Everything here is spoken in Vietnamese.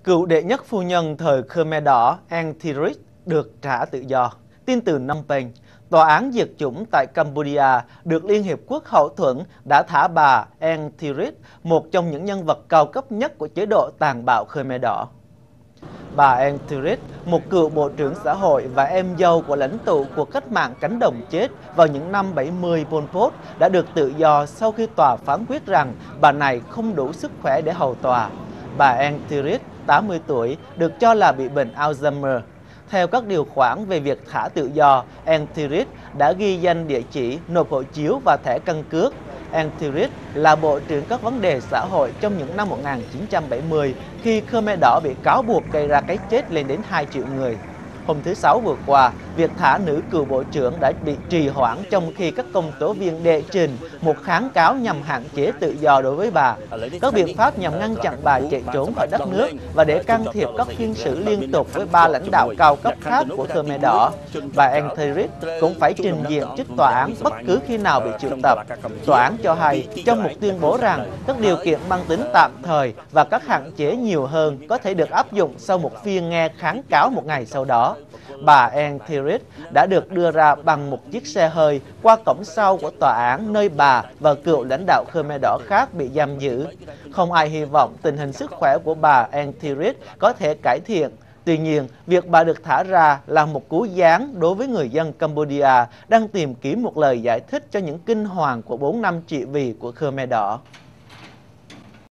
Cựu đệ nhất phu nhân thời Khmer Đỏ Ang Thirit được trả tự do. Tin từ Phnom Penh, tòa án diệt chủng tại Cambodia được Liên Hiệp Quốc hậu thuẫn đã thả bà Ang Thirit, một trong những nhân vật cao cấp nhất của chế độ tàn bạo Khmer Đỏ. Bà Ang Thirit, một cựu bộ trưởng xã hội và em dâu của lãnh tụ cuộc cách mạng cánh đồng chết vào những năm 70 Pol Pot, đã được tự do sau khi tòa phán quyết rằng bà này không đủ sức khỏe để hầu tòa. Bà Ang Thirit, 80 tuổi, được cho là bị bệnh Alzheimer. Theo các điều khoản về việc thả tự do, Ang Thirit đã ghi danh địa chỉ, nộp hộ chiếu và thẻ căn cước. Ang Thirit là bộ trưởng các vấn đề xã hội trong những năm 1970 khi Khmer Đỏ bị cáo buộc gây ra cái chết lên đến 2 triệu người. Hôm thứ Sáu vừa qua, việc thả nữ cựu bộ trưởng đã bị trì hoãn trong khi các công tố viên đệ trình một kháng cáo nhằm hạn chế tự do đối với bà. Các biện pháp nhằm ngăn chặn bà chạy trốn khỏi đất nước và để can thiệp các phiên xử liên tục với 3 lãnh đạo cao cấp khác của Khmer Đỏ. Bà Ang Thirit cũng phải trình diện trước tòa án bất cứ khi nào bị triệu tập. Tòa án cho hay trong một tuyên bố rằng các điều kiện mang tính tạm thời và các hạn chế nhiều hơn có thể được áp dụng sau một phiên nghe kháng cáo một ngày sau đó. Bà Ang Thirit đã được đưa ra bằng một chiếc xe hơi qua cổng sau của tòa án, nơi bà và cựu lãnh đạo Khmer Đỏ khác bị giam giữ. Không ai hy vọng tình hình sức khỏe của bà Ang Thirit có thể cải thiện. Tuy nhiên, việc bà được thả ra là một cú giáng đối với người dân Cambodia đang tìm kiếm một lời giải thích cho những kinh hoàng của 4 năm trị vì của Khmer Đỏ.